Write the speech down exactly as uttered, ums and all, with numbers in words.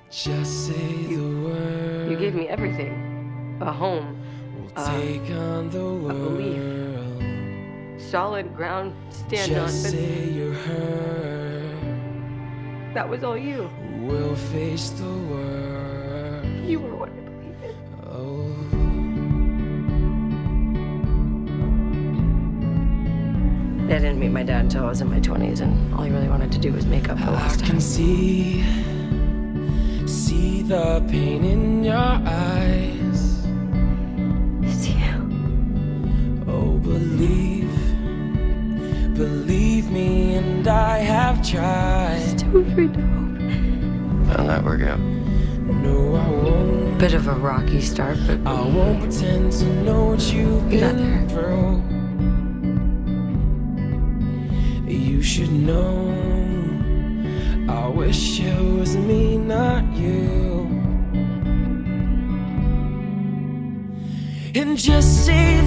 Just say you, the word. You gave me everything. A home. We'll uh, take on the world. A belief. Solid ground to stand Just on. But say you're hurt. that was all you. We'll face the world. You were what I believed in. Oh. I didn't meet my dad until I was in my twenties, and all he really wanted to do was make up for lost I time. can see, see the pain in your eyes. It's you. Oh, believe, believe me, and I have tried. Just too afraid to hope. How'd that work out? No, I won't. Bit of a rocky start, but I won't pretend to know what you've We got been there. through. You should know, I wish it was me, not you. And just say